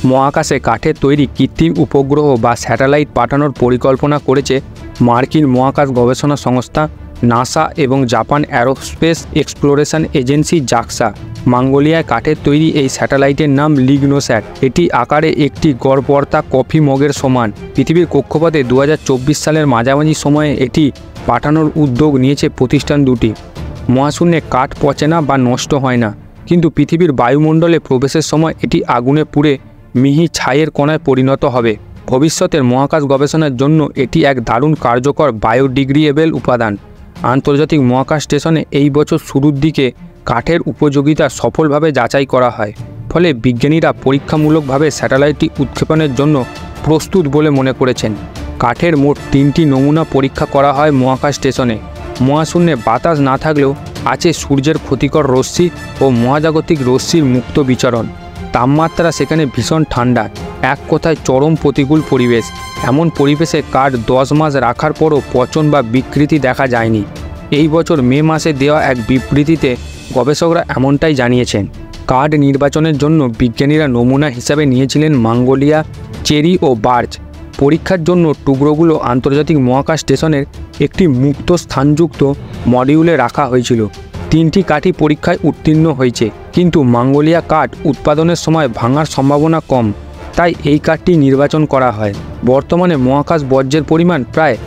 মহাকাশে কাঠের তৈরি কৃত্রিম উপগ্রহ বা স্যাটেলাইট পাঠানোর পরিকল্পনা করেছে মার্কিন মহাকাশ গবেষণা সংস্থা নাসা এবং Japan aerospace exploration agency JAXA. মঙ্গোলিয়ায় কাঠের তৈরি এই স্যাটেলাইটের নাম লিগনোস্যাট। এটি আকারে একটি গড়পড়তা কফি মগের সমান। পৃথিবীর কক্ষপথে 2024 সালের মাঝামাঝি সময়ে এটি পাঠানোর উদ্যোগ নিয়েছে প্রতিষ্ঠান দুটি। মহাশূন্যে কাঠ পচে না বা নষ্ট হয় না, কিন্তু পৃথিবীর বায়ুমণ্ডলে প্রবেশের সময় এটি আগুনে পুড়ে মিহি ছাইয়ের কণায় পরিণত হবে। ভবিষ্যতের মহাকাশ গবেষণার জন্য এটি এক দারুণ কার্যকর বায়োডিগ্রেডেবল উপাদান। আন্তর্জাতিক মহাকাশ স্টেশনে এই বছর শুরুর দিকে কাঠের উপযোগিতা সফলভাবে যাচাই করা হয়, ফলে বিজ্ঞানীরা পরীক্ষামূলকভাবে স্যাটেলাইটটি উৎক্ষেপণের জন্য প্রস্তুত বলে মনে করেছেন। কাঠের মোট 3টি নমুনা পরীক্ষা করা হয় মহাকাশ স্টেশনে। মহাশূন্যে বাতাস না থাকলেও আছে সূর্যের ক্ষতিকর রশ্মি ও মহাজাগতিক রশ্মির মুক্ত বিচরণ। তাপমাত্রা সেখানে ভীষণ ঠান্ডা, এক কথায় চরম প্রতিকূল পরিবেশ। এমন পরিবেশে কাঠ 10 মাস রাখার পরও পচন বা বিকৃতি দেখা যায়নি। এই বছর মে মাসে দেওয়া এক বিবৃতিতে গবেষকরা এমনটাই জানিয়েছেন। কাঠ নির্বাচনের জন্য বিজ্ঞানীরা নমুনা হিসাবে নিয়েছিলেন মঙ্গোলিয়া, চেরি ও বার্চ। পরীক্ষার জন্য টুকরোগুলো আন্তর্জাতিক মহাকাশ স্টেশনের একটি মুক্ত স্থানযুক্ত মডিউলে রাখা হয়েছিল। 3টি কাঠই পরীক্ষায় উত্তীর্ণ হয়েছে, কিন্তু মঙ্গোলিয়া কাঠ উৎপাদনের সময় ভাঙার সম্ভাবনা কম, তাই এই কাঠটি নির্বাচন করা হয়। বর্তমানে মহাকাশ বর্জ্যের পরিমাণ প্রায়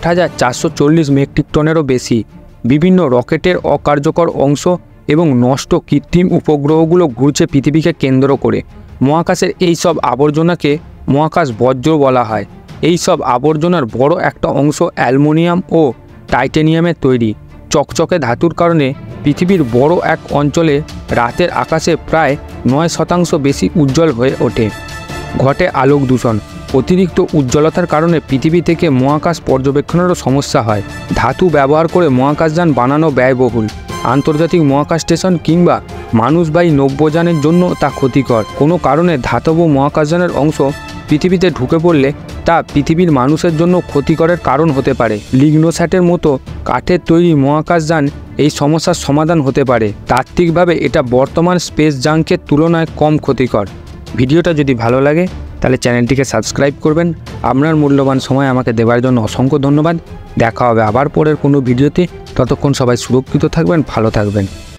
8,440 মেট্রিক টনেরও বেশি। বিভিন্ন রকেটের অকার্যকর অংশ এবং নষ্ট কৃত্রিম উপগ্রহগুলো ঘুরছে পৃথিবীকে কেন্দ্র করে। মহাকাশের এই সব আবর্জনাকে মহাকাশ বর্জ্য বলা হয়। এই সব আবর্জনার বড় একটা অংশ অ্যালুমিনিয়াম ও টাইটেনিয়ামের তৈরি। চকচকে ধাতুর কারণে পৃথিবীর বড় এক অঞ্চলে রাতের আকাশে প্রায় 9% বেশি উজ্জ্বল হয়ে ওঠে। ঘটে আলোক দূষণ। অতিরিক্ত উজ্জ্বলতার কারণে পৃথিবী থেকে মহাকাশ পর্যবেক্ষণেরও সমস্যা হয়। ধাতু ব্যবহার করে মহাকাশযান বানানো ব্যয়বহুল। আন্তর্জাতিক মহাকাশ স্টেশন কিংবা মানুষবাহী নভোযানের জন্য তা ক্ষতিকর। কোনো কারণে ধাতব মহাকাশযানের অংশ পৃথিবীতে ঢুকে পড়লে তা পৃথিবীর মানুষের জন্য ক্ষতিকরের কারণ হতে পারে। লিগনোস্যাটের মতো কাঠের তৈরি মহাকাশযান এই সমস্যার সমাধান হতে পারে। তাত্ত্বিকভাবে এটা বর্তমান স্পেস জাঙ্কের তুলনায় কম ক্ষতিকর। ভিডিওটা যদি ভালো লাগে তাহলে চ্যানেলটিকে সাবস্ক্রাইব করবেন। আপনার মূল্যবান সময় আমাকে দেওয়ার জন্য অসংখ্য ধন্যবাদ। দেখা হবে আবার পরের কোনো ভিডিওতে। ততক্ষণ সবাই সুরক্ষিত থাকবেন, ভালো থাকবেন।